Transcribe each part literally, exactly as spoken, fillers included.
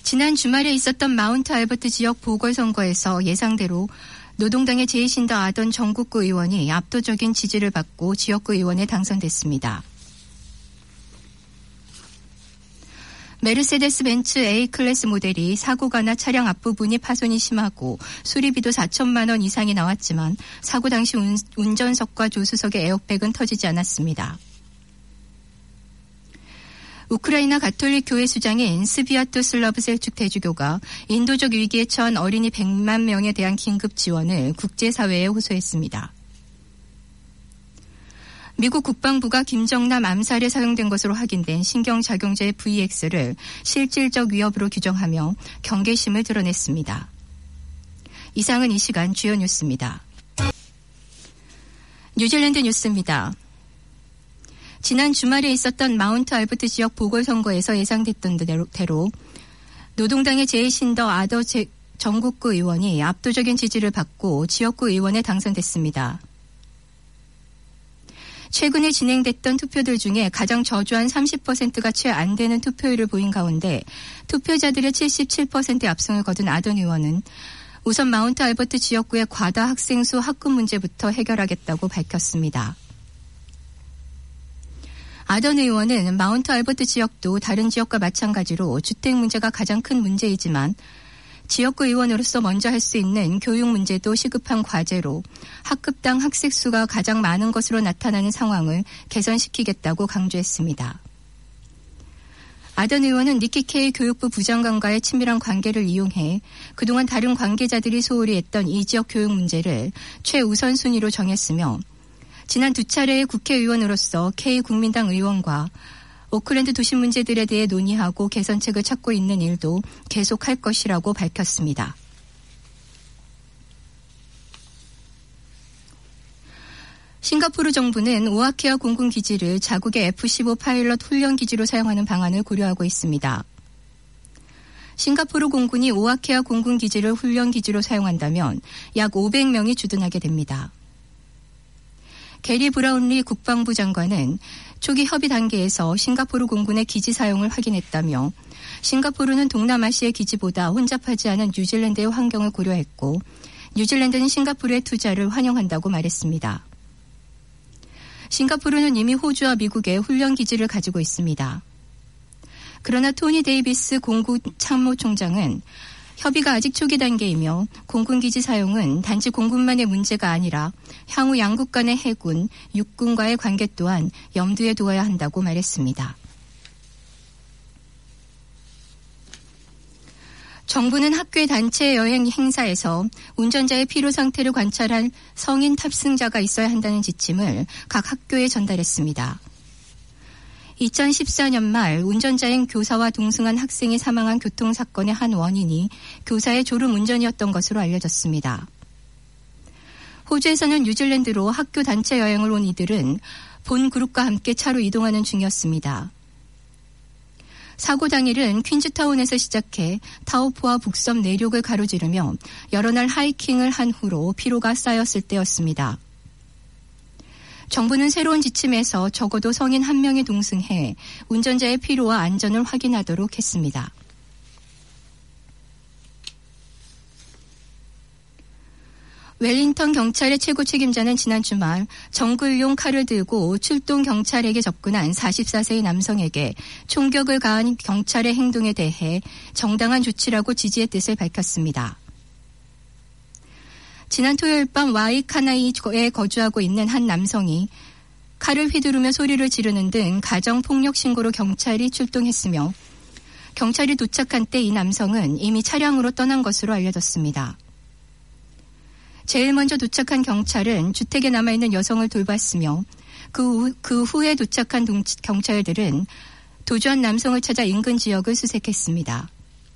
지난 주말에 있었던 마운트 알버트 지역 보궐선거에서 예상대로 노동당의 제이신더 아던 전국구 의원이 압도적인 지지를 받고 지역구 의원에 당선됐습니다. 메르세데스 벤츠 A클래스 모델이 사고가 나 차량 앞부분이 파손이 심하고 수리비도 사천만 원 이상이 나왔지만 사고 당시 운, 운전석과 조수석의 에어백은 터지지 않았습니다. 우크라이나 가톨릭 교회 수장인 스비아토슬라브 셀축 대주교가 인도적 위기에 처한 어린이 백만 명에 대한 긴급 지원을 국제사회에 호소했습니다. 미국 국방부가 김정남 암살에 사용된 것으로 확인된 신경작용제 브이엑스를 실질적 위협으로 규정하며 경계심을 드러냈습니다. 이상은 이 시간 주요 뉴스입니다. 뉴질랜드 뉴스입니다. 지난 주말에 있었던 마운트 알버트 지역 보궐선거에서 예상됐던 대로 노동당의 제이신더 아더 전국구 의원이 압도적인 지지를 받고 지역구 의원에 당선됐습니다. 최근에 진행됐던 투표들 중에 가장 저조한 삼십 퍼센트가 채 안 되는 투표율을 보인 가운데 투표자들의 칠십칠 퍼센트의 압승을 거둔 아던 의원은 우선 마운트 알버트 지역구의 과다 학생 수 학급 문제부터 해결하겠다고 밝혔습니다. 아던 의원은 마운트 알버트 지역도 다른 지역과 마찬가지로 주택 문제가 가장 큰 문제이지만 지역구 의원으로서 먼저 할 수 있는 교육 문제도 시급한 과제로 학급당 학생 수가 가장 많은 것으로 나타나는 상황을 개선시키겠다고 강조했습니다. 아던 의원은 니키 케이 교육부 부장관과의 친밀한 관계를 이용해 그동안 다른 관계자들이 소홀히 했던 이 지역 교육 문제를 최우선 순위로 정했으며 지난 두 차례의 국회의원으로서 K 국민당 의원과 오클랜드 도시 문제들에 대해 논의하고 개선책을 찾고 있는 일도 계속할 것이라고 밝혔습니다. 싱가포르 정부는 오아키아 공군기지를 자국의 에프 십오 파일럿 훈련기지로 사용하는 방안을 고려하고 있습니다. 싱가포르 공군이 오아키아 공군기지를 훈련기지로 사용한다면 약 오백 명이 주둔하게 됩니다. 게리 브라운리 국방부 장관은 초기 협의 단계에서 싱가포르 공군의 기지 사용을 확인했다며 싱가포르는 동남아시아의 기지보다 혼잡하지 않은 뉴질랜드의 환경을 고려했고 뉴질랜드는 싱가포르의 투자를 환영한다고 말했습니다. 싱가포르는 이미 호주와 미국의 훈련기지를 가지고 있습니다. 그러나 토니 데이비스 공군 참모총장은 협의가 아직 초기 단계이며 공군기지 사용은 단지 공군만의 문제가 아니라 향후 양국 간의 해군, 육군과의 관계 또한 염두에 두어야 한다고 말했습니다. 정부는 학교의 단체 여행 행사에서 운전자의 피로 상태를 관찰할 성인 탑승자가 있어야 한다는 지침을 각 학교에 전달했습니다. 이천십사 년 말 운전자인 교사와 동승한 학생이 사망한 교통사건의 한 원인이 교사의 졸음 운전이었던 것으로 알려졌습니다. 호주에서는 뉴질랜드로 학교 단체 여행을 온 이들은 본 그룹과 함께 차로 이동하는 중이었습니다. 사고 당일은 퀸즈타운에서 시작해 타우포와 북섬 내륙을 가로지르며 여러 날 하이킹을 한 후로 피로가 쌓였을 때였습니다. 정부는 새로운 지침에서 적어도 성인 한 명이 동승해 운전자의 피로와 안전을 확인하도록 했습니다. 웰링턴 경찰의 최고 책임자는 지난 주말 정글용 칼을 들고 출동 경찰에게 접근한 마흔네 세의 남성에게 총격을 가한 경찰의 행동에 대해 정당한 조치라고 지지의 뜻을 밝혔습니다. 지난 토요일 밤 와이카나이에 거주하고 있는 한 남성이 칼을 휘두르며 소리를 지르는 등 가정폭력 신고로 경찰이 출동했으며 경찰이 도착한 때 이 남성은 이미 차량으로 떠난 것으로 알려졌습니다. 제일 먼저 도착한 경찰은 주택에 남아있는 여성을 돌봤으며 그, 후, 그 후에 도착한 동, 경찰들은 도주한 남성을 찾아 인근 지역을 수색했습니다.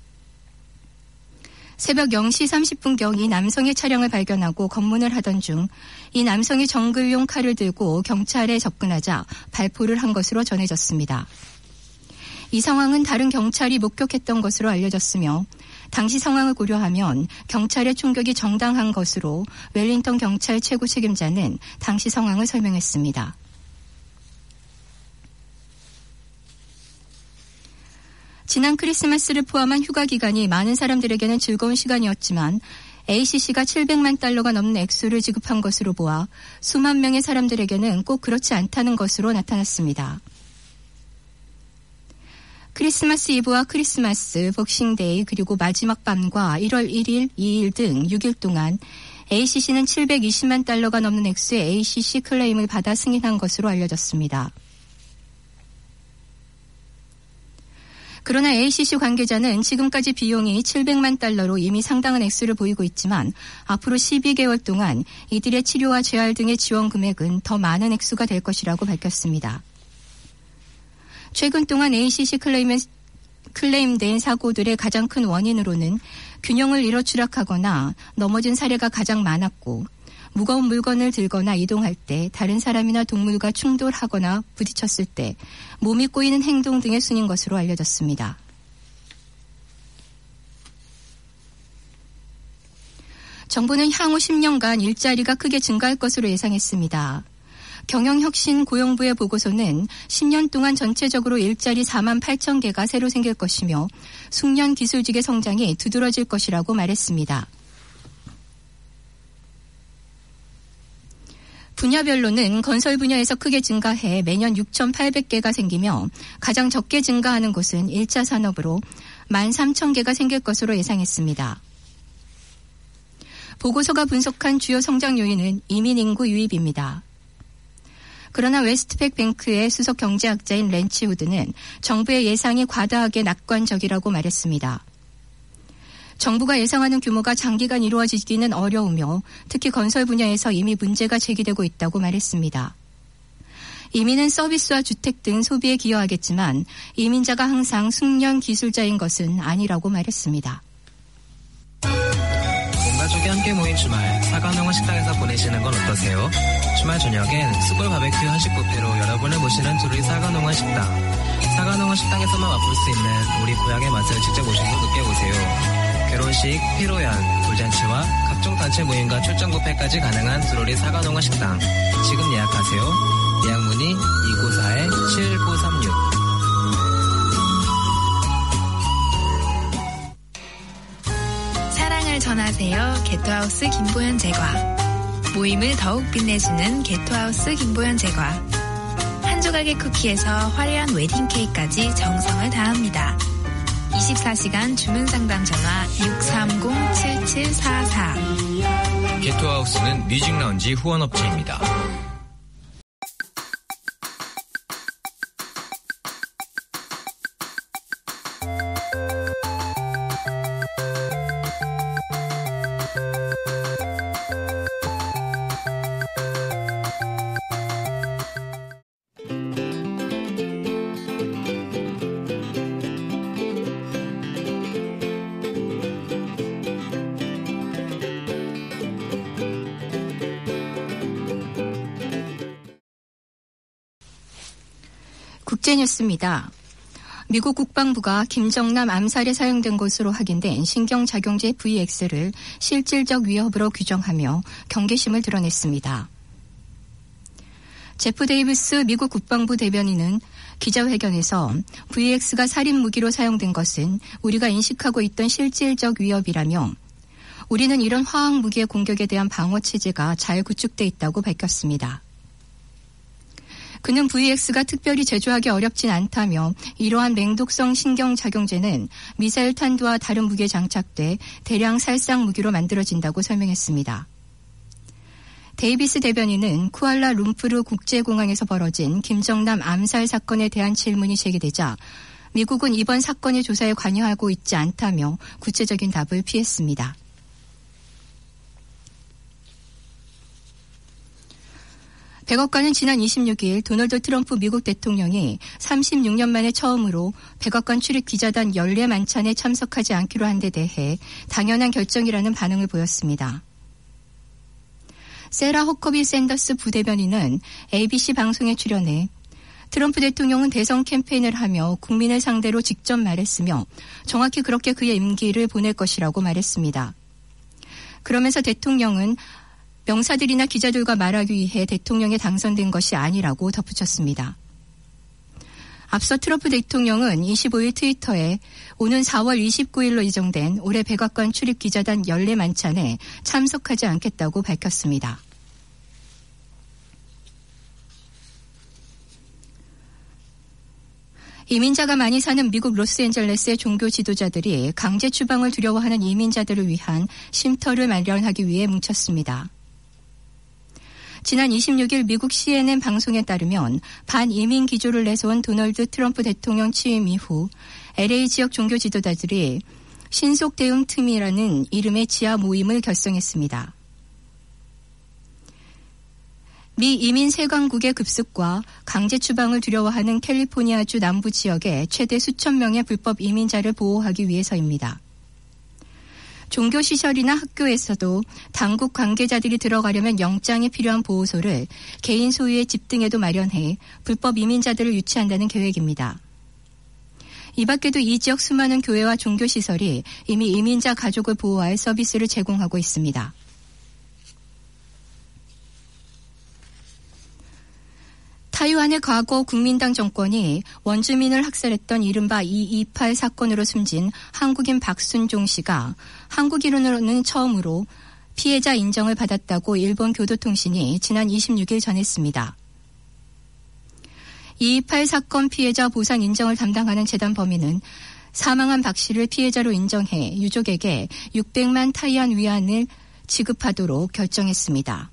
새벽 영 시 삼십 분경 이 남성의 차량을 발견하고 검문을 하던 중 이 남성이 정글용 칼을 들고 경찰에 접근하자 발포를 한 것으로 전해졌습니다. 이 상황은 다른 경찰이 목격했던 것으로 알려졌으며 당시 상황을 고려하면 경찰의 총격이 정당한 것으로 웰링턴 경찰 최고 책임자는 당시 상황을 설명했습니다. 지난 크리스마스를 포함한 휴가 기간이 많은 사람들에게는 즐거운 시간이었지만 에이씨씨가 칠백만 달러가 넘는 액수를 지급한 것으로 보아 수만 명의 사람들에게는 꼭 그렇지 않다는 것으로 나타났습니다. 크리스마스 이브와 크리스마스, 복싱데이 그리고 마지막 밤과 일월 일일, 이일 등 육 일 동안 에이씨씨는 칠백이십만 달러가 넘는 액수의 에이씨씨 클레임을 받아 승인한 것으로 알려졌습니다. 그러나 에이씨씨 관계자는 지금까지 비용이 칠백만 달러로 이미 상당한 액수를 보이고 있지만 앞으로 십이 개월 동안 이들의 치료와 재활 등의 지원 금액은 더 많은 액수가 될 것이라고 밝혔습니다. 최근 동안 에이씨씨 클레임에, 클레임된 사고들의 가장 큰 원인으로는 균형을 잃어 추락하거나 넘어진 사례가 가장 많았고 무거운 물건을 들거나 이동할 때 다른 사람이나 동물과 충돌하거나 부딪혔을 때 몸이 꼬이는 행동 등의 순인 것으로 알려졌습니다. 정부는 향후 십 년간 일자리가 크게 증가할 것으로 예상했습니다. 경영혁신고용부의 보고서는 십 년 동안 전체적으로 일자리 사만 팔천 개가 새로 생길 것이며 숙련 기술직의 성장이 두드러질 것이라고 말했습니다. 분야별로는 건설 분야에서 크게 증가해 매년 육천팔백 개가 생기며 가장 적게 증가하는 곳은 일 차 산업으로 만 삼천 개가 생길 것으로 예상했습니다. 보고서가 분석한 주요 성장 요인은 이민 인구 유입입니다. 그러나 웨스트팩 뱅크의 수석 경제학자인 렌치 우드는 정부의 예상이 과다하게 낙관적이라고 말했습니다. 정부가 예상하는 규모가 장기간 이루어지기는 어려우며 특히 건설 분야에서 이미 문제가 제기되고 있다고 말했습니다. 이민은 서비스와 주택 등 소비에 기여하겠지만 이민자가 항상 숙련 기술자인 것은 아니라고 말했습니다. 온 가족이 함께 모인 주말, 사과농원 식당에서 보내시는 건 어떠세요? 주말 저녁엔 숯불 바베큐 한식 뷔페로 여러분을 모시는 두루리 사과농원 식당. 사과농원 식당에서만 맛볼 수 있는 우리 고향의 맛을 직접 오셔서 느껴보세요. 결혼식, 피로연, 돌잔치와 각종 단체 모임과 출장 뷔페까지 가능한 두루리 사과농원 식당. 지금 예약하세요. 예약 문의 이구사 칠구삼육. 사랑을 전하세요. 게토하우스 김보현 제과. 모임을 더욱 빛내주는 게토하우스 김보현 제과. 한 조각의 쿠키에서 화려한 웨딩 케이크까지 정성을 다합니다. 이십사 시간 주문 상담 전화 육삼공 칠칠사사. 게토하우스는 뮤직 라운지 후원업체입니다. 국제뉴스입니다. 미국 국방부가 김정남 암살에 사용된 것으로 확인된 신경작용제 브이엑스를 실질적 위협으로 규정하며 경계심을 드러냈습니다. 제프 데이비스 미국 국방부 대변인은 기자회견에서 브이엑스가 살인 무기로 사용된 것은 우리가 인식하고 있던 실질적 위협이라며 우리는 이런 화학 무기의 공격에 대한 방어 체제가 잘 구축돼 있다고 밝혔습니다. 그는 브이엑스가 특별히 제조하기 어렵진 않다며 이러한 맹독성 신경작용제는 미사일 탄두와 다른 무기에 장착돼 대량 살상 무기로 만들어진다고 설명했습니다. 데이비스 대변인은 쿠알라룸푸르 국제공항에서 벌어진 김정남 암살 사건에 대한 질문이 제기되자 미국은 이번 사건의 조사에 관여하고 있지 않다며 구체적인 답을 피했습니다. 백악관은 지난 이십육일 도널드 트럼프 미국 대통령이 삼십육 년 만에 처음으로 백악관 출입 기자단 연례 만찬에 참석하지 않기로 한 데 대해 당연한 결정이라는 반응을 보였습니다. 세라 허커비 샌더스 부대변인은 에이비씨 방송에 출연해 트럼프 대통령은 대선 캠페인을 하며 국민을 상대로 직접 말했으며 정확히 그렇게 그의 임기를 보낼 것이라고 말했습니다. 그러면서 대통령은 명사들이나 기자들과 말하기 위해 대통령에 당선된 것이 아니라고 덧붙였습니다. 앞서 트럼프 대통령은 이십오일 트위터에 오는 사월 이십구일로 예정된 올해 백악관 출입 기자단 연례 만찬에 참석하지 않겠다고 밝혔습니다. 이민자가 많이 사는 미국 로스앤젤레스의 종교 지도자들이 강제 추방을 두려워하는 이민자들을 위한 쉼터를 마련하기 위해 뭉쳤습니다. 지난 이십육일 미국 씨엔엔 방송에 따르면 반이민 기조를 내세운 도널드 트럼프 대통령 취임 이후 엘에이 지역 종교 지도자들이 신속 대응 틈이라는 이름의 지하 모임을 결성했습니다. 미 이민 세관국의 급습과 강제 추방을 두려워하는 캘리포니아주 남부 지역의 최대 수천 명의 불법 이민자를 보호하기 위해서입니다. 종교시설이나 학교에서도 당국 관계자들이 들어가려면 영장이 필요한 보호소를 개인 소유의 집 등에도 마련해 불법 이민자들을 유치한다는 계획입니다. 이 밖에도 이 지역 수많은 교회와 종교시설이 이미 이민자 가족을 보호할 서비스를 제공하고 있습니다. 타이완의 과거 국민당 정권이 원주민을 학살했던 이른바 이이팔 사건으로 숨진 한국인 박순종 씨가 한국인으로는 처음으로 피해자 인정을 받았다고 일본 교도통신이 지난 이십육일 전했습니다. 이이팔 사건 피해자 보상 인정을 담당하는 재단 범인은 사망한 박 씨를 피해자로 인정해 유족에게 육백만 타이완 위안을 지급하도록 결정했습니다.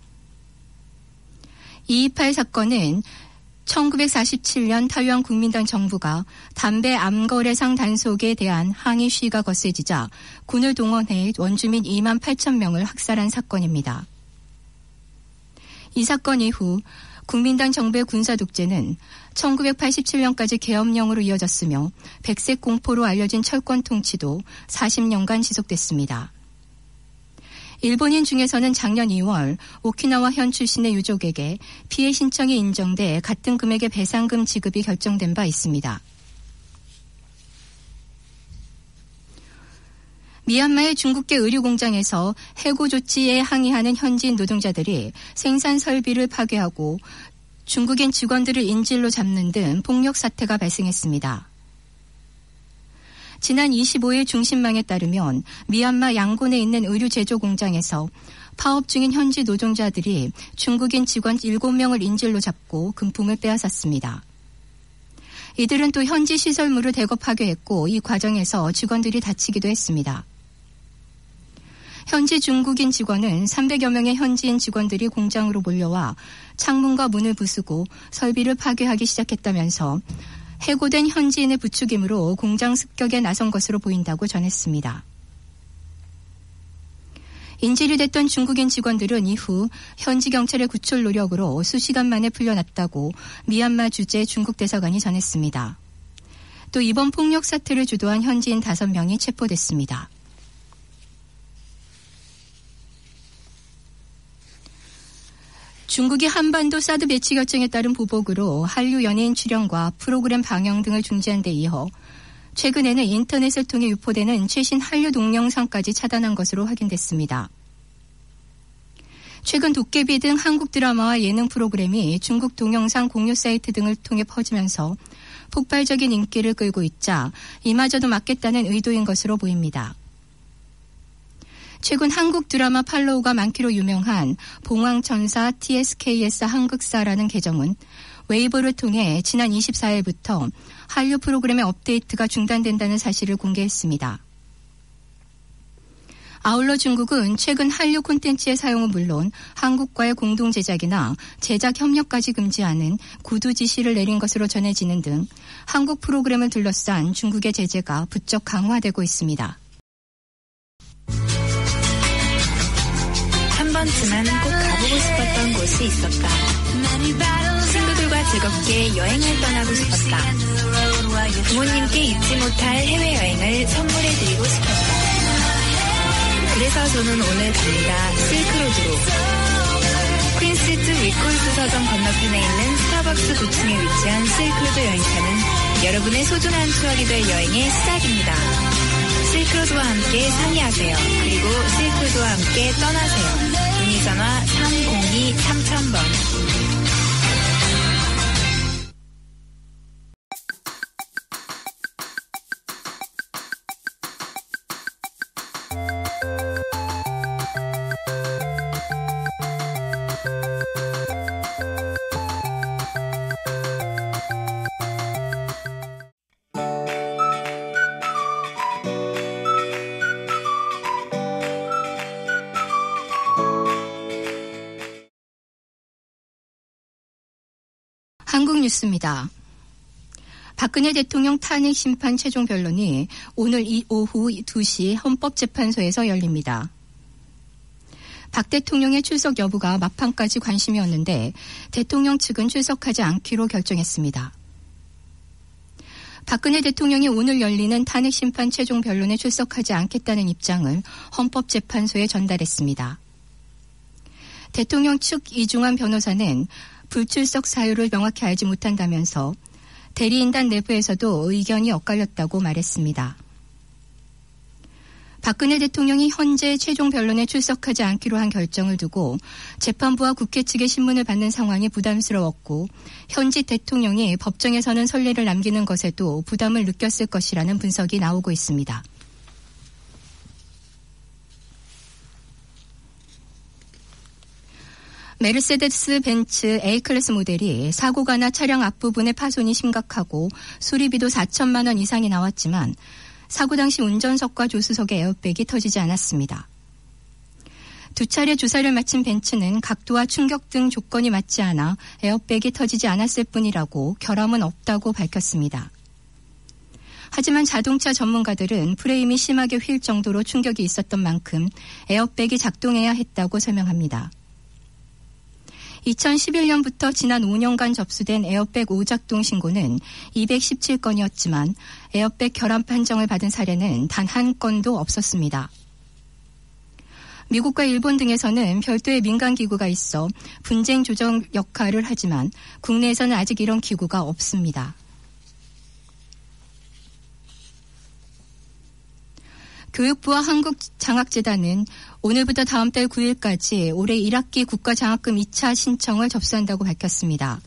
이이팔 사건은 천구백사십칠년 타이완 국민당 정부가 담배 암거래상 단속에 대한 항의 시위가 거세지자 군을 동원해 원주민 이만 팔천 명을 학살한 사건입니다. 이 사건 이후 국민당 정부의 군사 독재는 천구백팔십칠년까지 계엄령으로 이어졌으며 백색 공포로 알려진 철권 통치도 사십년간 지속됐습니다. 일본인 중에서는 작년 이월 오키나와현 출신의 유족에게 피해 신청이 인정돼 같은 금액의 배상금 지급이 결정된 바 있습니다. 미얀마의 중국계 의류공장에서 해고 조치에 항의하는 현지인 노동자들이 생산 설비를 파괴하고 중국인 직원들을 인질로 잡는 등 폭력 사태가 발생했습니다. 지난 이십오일 중신망에 따르면 미얀마 양곤에 있는 의류 제조 공장에서 파업 중인 현지 노동자들이 중국인 직원 일곱 명을 인질로 잡고 금품을 빼앗았습니다. 이들은 또 현지 시설물을 대거 파괴했고 이 과정에서 직원들이 다치기도 했습니다. 현지 중국인 직원은 삼백여 명의 현지인 직원들이 공장으로 몰려와 창문과 문을 부수고 설비를 파괴하기 시작했다면서 해고된 현지인의 부추김으로 공장 습격에 나선 것으로 보인다고 전했습니다. 인질이 됐던 중국인 직원들은 이후 현지 경찰의 구출 노력으로 수시간 만에 풀려났다고 미얀마 주재 중국 대사관이 전했습니다. 또 이번 폭력 사태를 주도한 현지인 다섯 명이 체포됐습니다. 중국이 한반도 사드 배치 결정에 따른 보복으로 한류 연예인 출연과 프로그램 방영 등을 중지한 데 이어 최근에는 인터넷을 통해 유포되는 최신 한류 동영상까지 차단한 것으로 확인됐습니다. 최근 도깨비 등 한국 드라마와 예능 프로그램이 중국 동영상 공유 사이트 등을 통해 퍼지면서 폭발적인 인기를 끌고 있자 이마저도 막겠다는 의도인 것으로 보입니다. 최근 한국 드라마 팔로우가 많기로 유명한 봉황천사 티에스케이에스 한국사라는 계정은 웨이보를 통해 지난 이십사일부터 한류 프로그램의 업데이트가 중단된다는 사실을 공개했습니다. 아울러 중국은 최근 한류 콘텐츠의 사용은 물론 한국과의 공동 제작이나 제작 협력까지 금지하는 구두 지시를 내린 것으로 전해지는 등 한국 프로그램을 둘러싼 중국의 제재가 부쩍 강화되고 있습니다. 한 번쯤은 꼭 가보고 싶었던 곳이 있었다. 친구들과 즐겁게 여행을 떠나고 싶었다. 부모님께 잊지 못할 해외여행을 선물해드리고 싶었다. 그래서 저는 오늘 갑니다. 실크로드로. 퀸스트 위콜스 서점 건너편에 있는 스타벅스 구층에 위치한 실크로드 여행사는 여러분의 소중한 추억이 될 여행의 시작입니다. 실크로드와 함께 상의하세요. 그리고 실크로드와 함께 떠나세요. 문의전화 삼공이 삼천 번. 한국 뉴스입니다. 박근혜 대통령 탄핵 심판 최종 변론이 오늘 오후 두 시 헌법재판소에서 열립니다. 박 대통령의 출석 여부가 막판까지 관심이었는데 대통령 측은 출석하지 않기로 결정했습니다. 박근혜 대통령이 오늘 열리는 탄핵 심판 최종 변론에 출석하지 않겠다는 입장을 헌법재판소에 전달했습니다. 대통령 측 이중환 변호사는 불출석 사유를 명확히 알지 못한다면서 대리인단 내부에서도 의견이 엇갈렸다고 말했습니다. 박근혜 대통령이 현재 최종 변론에 출석하지 않기로 한 결정을 두고 재판부와 국회 측의 신문을 받는 상황이 부담스러웠고 현직 대통령이 법정에서는 선례를 남기는 것에도 부담을 느꼈을 것이라는 분석이 나오고 있습니다. 메르세데스 벤츠 A클래스 모델이 사고가 나 차량 앞부분의 파손이 심각하고 수리비도 사천만 원 이상이 나왔지만 사고 당시 운전석과 조수석의 에어백이 터지지 않았습니다. 두 차례 조사를 마친 벤츠는 각도와 충격 등 조건이 맞지 않아 에어백이 터지지 않았을 뿐이라고 결함은 없다고 밝혔습니다. 하지만 자동차 전문가들은 프레임이 심하게 휠 정도로 충격이 있었던 만큼 에어백이 작동해야 했다고 설명합니다. 이천십일 년부터 지난 오 년간 접수된 에어백 오작동 신고는 이백십칠 건이었지만 에어백 결함 판정을 받은 사례는 단 한 건도 없었습니다. 미국과 일본 등에서는 별도의 민간 기구가 있어 분쟁 조정 역할을 하지만 국내에서는 아직 이런 기구가 없습니다. 교육부와 한국장학재단은 오늘부터 다음 달 구 일까지 올해 일 학기 국가장학금 이 차 신청을 접수한다고 밝혔습니다.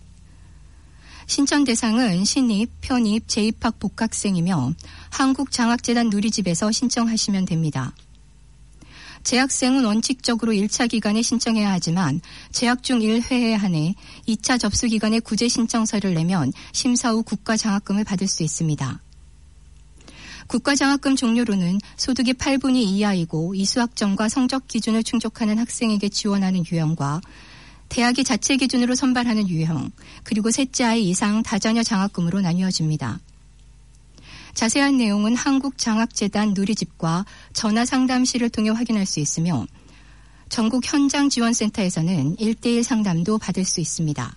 신청 대상은 신입, 편입, 재입학 복학생이며 한국장학재단 누리집에서 신청하시면 됩니다. 재학생은 원칙적으로 일 차 기간에 신청해야 하지만 재학 중 일 회에 한해 이 차 접수 기간에 구제 신청서를 내면 심사 후 국가장학금을 받을 수 있습니다. 국가장학금 종료로는 소득이 팔분의 이 이하이고 이수학점과 성적 기준을 충족하는 학생에게 지원하는 유형과 대학이 자체 기준으로 선발하는 유형, 그리고 셋째 아이 이상 다자녀 장학금으로 나뉘어집니다. 자세한 내용은 한국장학재단 누리집과 전화상담실을 통해 확인할 수 있으며 전국 현장지원센터에서는 일 대일 상담도 받을 수 있습니다.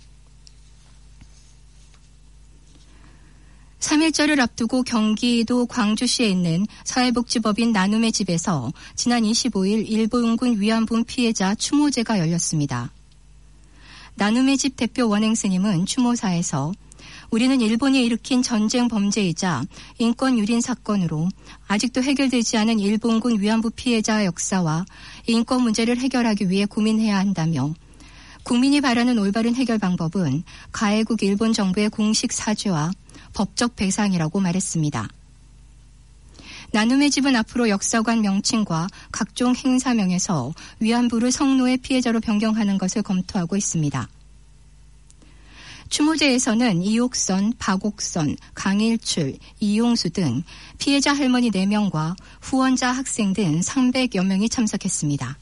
삼일절을 앞두고 경기도 광주시에 있는 사회복지법인 나눔의 집에서 지난 이십오 일 일본군 위안부 피해자 추모제가 열렸습니다. 나눔의 집 대표 원행 스님은 추모사에서 우리는 일본이 일으킨 전쟁 범죄이자 인권 유린 사건으로 아직도 해결되지 않은 일본군 위안부 피해자 역사와 인권 문제를 해결하기 위해 고민해야 한다며 국민이 바라는 올바른 해결 방법은 가해국 일본 정부의 공식 사죄와 법적 배상이라고 말했습니다. 나눔의 집은 앞으로 역사관 명칭과 각종 행사명에서 위안부를 성노예 피해자로 변경하는 것을 검토하고 있습니다. 추모제에서는 이옥선, 박옥선, 강일출, 이용수 등 피해자 할머니 네 명과 후원자 학생 등 삼백여 명이 참석했습니다.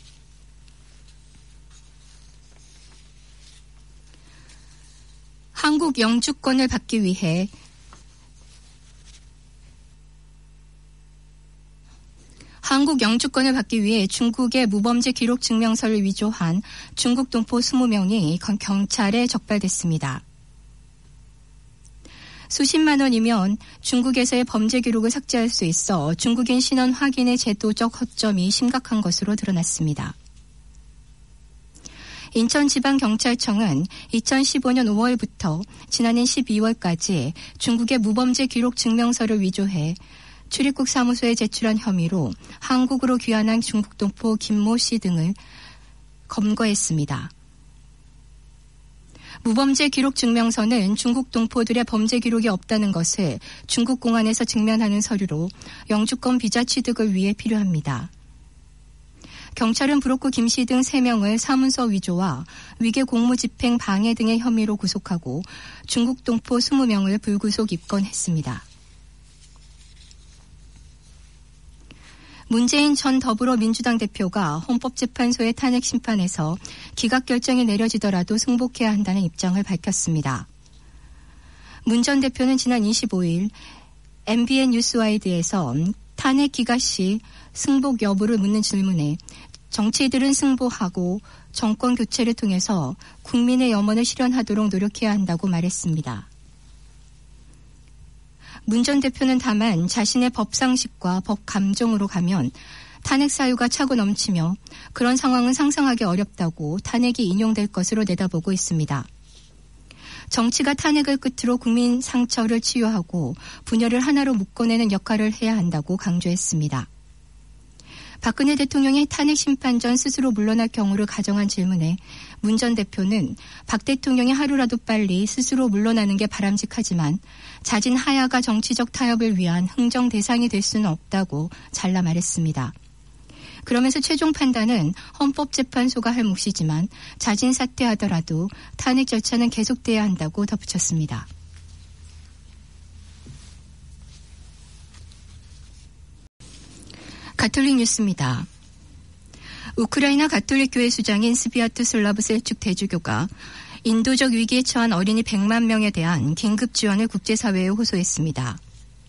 한국 영주권을 받기 위해 한국 영주권을 받기 위해 중국의 무범죄 기록 증명서를 위조한 중국 동포 이십 명이 경찰에 적발됐습니다. 수십만 원이면 중국에서의 범죄 기록을 삭제할 수 있어 중국인 신원 확인의 제도적 허점이 심각한 것으로 드러났습니다. 인천지방경찰청은 이천십오 년 오월부터 지난해 십이 월까지 중국의 무범죄 기록 증명서를 위조해 출입국 사무소에 제출한 혐의로 한국으로 귀환한 중국 동포 김모 씨 등을 검거했습니다. 무범죄 기록 증명서는 중국 동포들의 범죄 기록이 없다는 것을 중국 공안에서 증명하는 서류로 영주권 비자 취득을 위해 필요합니다. 경찰은 브로커 김 씨 등 세 명을 사문서 위조와 위계 공무집행 방해 등의 혐의로 구속하고 중국 동포 이십 명을 불구속 입건했습니다. 문재인 전 더불어민주당 대표가 헌법재판소의 탄핵 심판에서 기각 결정이 내려지더라도 승복해야 한다는 입장을 밝혔습니다. 문 전 대표는 지난 이십오일 엠비엔 뉴스와이드에서 탄핵 기각 시 승복 여부를 묻는 질문에 정치인들은 승복하고 정권 교체를 통해서 국민의 염원을 실현하도록 노력해야 한다고 말했습니다. 문 전 대표는 다만 자신의 법상식과 법감정으로 가면 탄핵 사유가 차고 넘치며 그런 상황은 상상하기 어렵다고 탄핵이 인용될 것으로 내다보고 있습니다. 정치가 탄핵을 끝으로 국민 상처를 치유하고 분열을 하나로 묶어내는 역할을 해야 한다고 강조했습니다. 박근혜 대통령이 탄핵 심판 전 스스로 물러날 경우를 가정한 질문에 문 전 대표는 박 대통령이 하루라도 빨리 스스로 물러나는 게 바람직하지만 자진 하야가 정치적 타협을 위한 흥정 대상이 될 수는 없다고 잘라 말했습니다. 그러면서 최종 판단은 헌법재판소가 할 몫이지만 자진 사퇴하더라도 탄핵 절차는 계속돼야 한다고 덧붙였습니다. 가톨릭 뉴스입니다. 우크라이나 가톨릭 교회 수장인 스비아트 슬라브 셀축 대주교가 인도적 위기에 처한 어린이 백만 명에 대한 긴급 지원을 국제사회에 호소했습니다.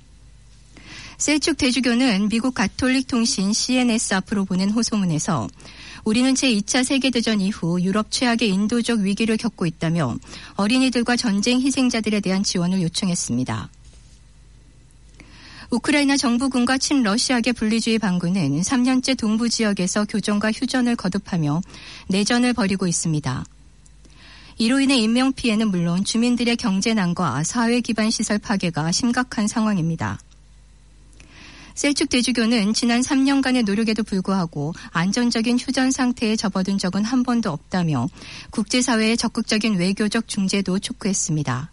셀축 대주교는 미국 가톨릭 통신 씨엔에스 앞으로 보낸 호소문에서 우리는 제이 차 세계대전 이후 유럽 최악의 인도적 위기를 겪고 있다며 어린이들과 전쟁 희생자들에 대한 지원을 요청했습니다. 우크라이나 정부군과 친러시아계 분리주의 반군은 삼 년째 동부 지역에서 교전과 휴전을 거듭하며 내전을 벌이고 있습니다. 이로 인해 인명피해는 물론 주민들의 경제난과 사회 기반 시설 파괴가 심각한 상황입니다. 셀축 대주교는 지난 삼 년간의 노력에도 불구하고 안전적인 휴전 상태에 접어든 적은 한 번도 없다며 국제사회의 적극적인 외교적 중재도 촉구했습니다.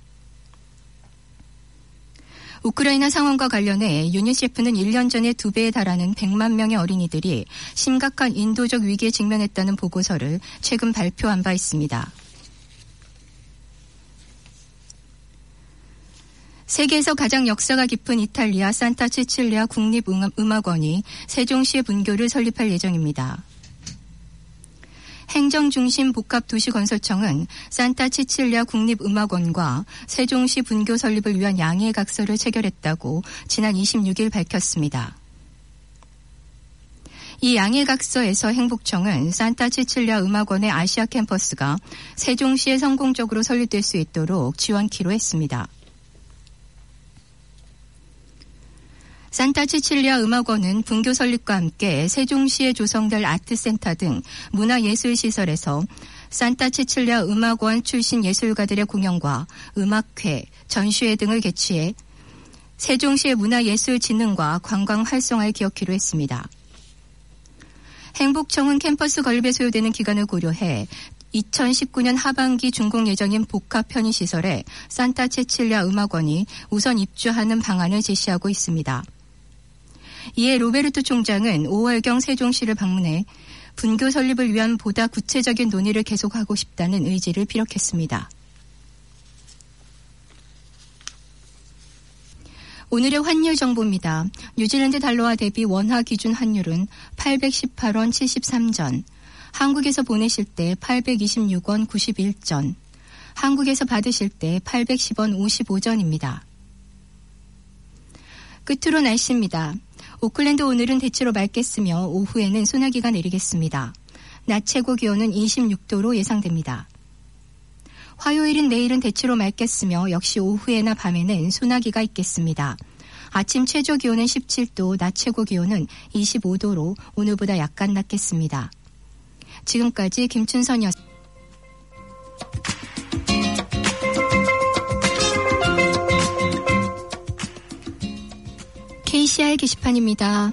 우크라이나 상황과 관련해 유니세프는 일 년 전에 두 배에 달하는 백만 명의 어린이들이 심각한 인도적 위기에 직면했다는 보고서를 최근 발표한 바 있습니다. 세계에서 가장 역사가 깊은 이탈리아 산타 치칠리아 국립음악원이 세종시의 분교를 설립할 예정입니다. 행정중심 복합도시건설청은 산타 치칠리아 국립음악원과 세종시 분교 설립을 위한 양해각서를 체결했다고 지난 이십육일 밝혔습니다. 이 양해각서에서 행복청은 산타 치칠리아 음악원의 아시아 캠퍼스가 세종시에 성공적으로 설립될 수 있도록 지원키로 했습니다. 산타 치칠리아 음악원은 분교 설립과 함께 세종시에 조성될 아트센터 등 문화예술시설에서 산타 치칠리아 음악원 출신 예술가들의 공연과 음악회, 전시회 등을 개최해 세종시의 문화예술진흥과 관광 활성화를 기억키로 했습니다. 행복청은 캠퍼스 건립에 소요되는 기간을 고려해 이천십구 년 하반기 준공 예정인 복합 편의시설에 산타 치칠리아 음악원이 우선 입주하는 방안을 제시하고 있습니다. 이에 로베르토 총장은 오월경 세종시를 방문해 분교 설립을 위한 보다 구체적인 논의를 계속하고 싶다는 의지를 피력했습니다. 오늘의 환율 정보입니다. 뉴질랜드 달러와 대비 원화 기준 환율은 팔백십팔 원 칠십삼 전, 한국에서 보내실 때 팔백이십육 원 구십일 전, 한국에서 받으실 때 팔백십 원 오십오 전입니다. 끝으로 날씨입니다. 오클랜드 오늘은 대체로 맑겠으며 오후에는 소나기가 내리겠습니다. 낮 최고 기온은 이십육 도로 예상됩니다. 화요일인 내일은 대체로 맑겠으며 역시 오후에나 밤에는 소나기가 있겠습니다. 아침 최저 기온은 십칠 도, 낮 최고 기온은 이십오 도로 오늘보다 약간 낮겠습니다. 지금까지 김춘선이었습니다. 케이씨알 게시판입니다.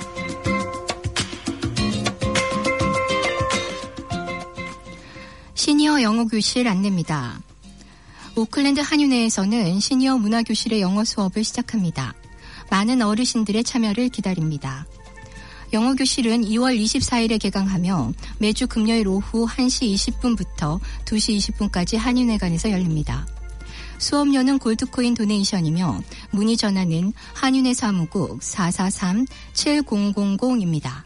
시니어 영어 교실 안내입니다. 오클랜드 한윤회에서는 시니어 문화교실의 영어 수업을 시작합니다. 많은 어르신들의 참여를 기다립니다. 영어 교실은 이월 이십사일에 개강하며 매주 금요일 오후 한 시 이십 분부터 두 시 이십 분까지 한윤회관에서 열립니다. 수업료는 골드코인 도네이션이며 문의 전화는 한윤의 사무국 사사삼 칠공공공입니다.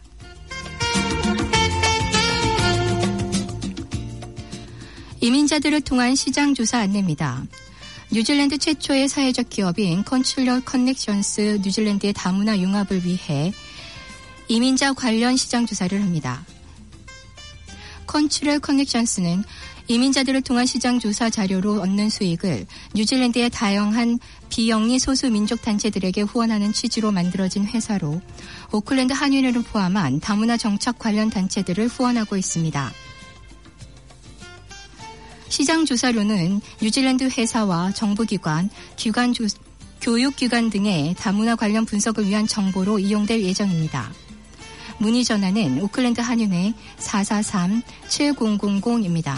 이민자들을 통한 시장조사 안내입니다. 뉴질랜드 최초의 사회적 기업인 컨슐러 커넥션스 뉴질랜드의 다문화 융합을 위해 이민자 관련 시장조사를 합니다. 컨슐러 커넥션스는 이민자들을 통한 시장조사 자료로 얻는 수익을 뉴질랜드의 다양한 비영리 소수민족 단체들에게 후원하는 취지로 만들어진 회사로 오클랜드 한인회를 포함한 다문화 정착 관련 단체들을 후원하고 있습니다. 시장조사료는 뉴질랜드 회사와 정부기관, 기관 조, 교육기관 등의 다문화 관련 분석을 위한 정보로 이용될 예정입니다. 문의 전화는 오클랜드 한인회 사사삼 칠공공공입니다.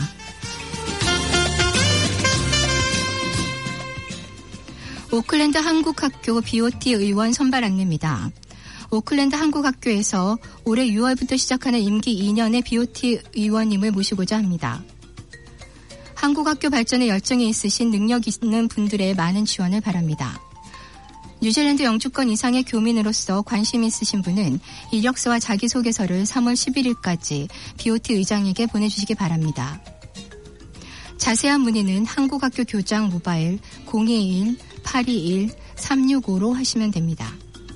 오클랜드 한국학교 비오티 의원 선발 안내입니다. 오클랜드 한국학교에서 올해 유월부터 시작하는 임기 이 년의 비오티 의원님을 모시고자 합니다. 한국학교 발전에 열정이 있으신 능력 있는 분들의 많은 지원을 바랍니다. 뉴질랜드 영주권 이상의 교민으로서 관심 있으신 분은 이력서와 자기소개서를 삼월 십일일까지 비오티 의장에게 보내주시기 바랍니다. 자세한 문의는 한국학교 교장 모바일 공이일 팔이일 삼육오로 하시면 됩니다.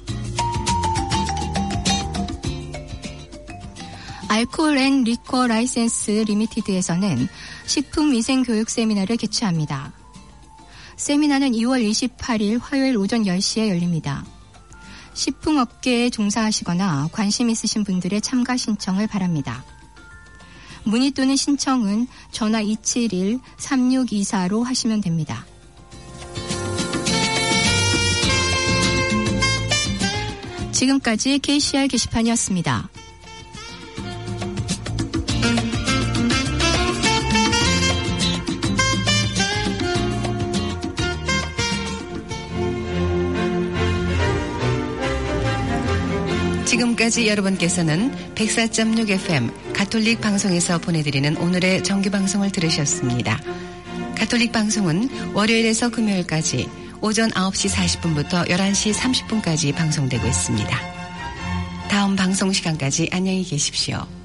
알코올 앤 리커 라이센스 리미티드에서는 식품위생교육 세미나를 개최합니다. 세미나는 이월 이십팔일 화요일 오전 열 시에 열립니다. 식품업계에 종사하시거나 관심 있으신 분들의 참가 신청을 바랍니다. 문의 또는 신청은 전화 이칠일 삼육이사로 하시면 됩니다. 지금까지 케이씨알 게시판이었습니다. 지금까지 여러분께서는 백사 점 육 에프엠 가톨릭 방송에서 보내드리는 오늘의 정규방송을 들으셨습니다. 가톨릭 방송은 월요일에서 금요일까지 오전 아홉 시 사십 분부터 열한 시 삼십 분까지 방송되고 있습니다. 다음 방송 시간까지 안녕히 계십시오.